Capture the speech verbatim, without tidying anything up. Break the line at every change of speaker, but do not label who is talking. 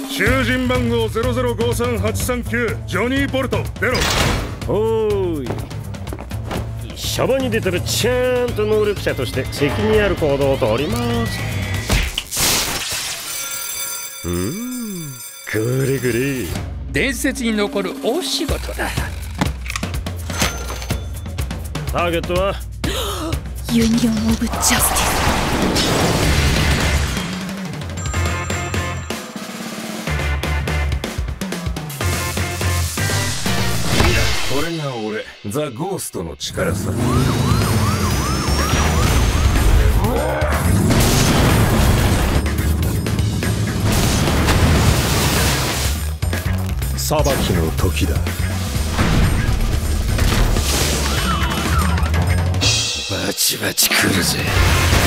囚人番号ゼロゼロごさんはちさんきゅうジョニー・ボルト出ろ。
おーい、シャバに出たらちゃんと能力者として責任ある行動をとります。うーん、これこれ
伝説に残る大仕事だ。
ターゲットは
ユニオン・オブ・ジャスティス。
これが俺ザ・ゴーストの力さ。裁きの時だ。
バチバチ来るぜ。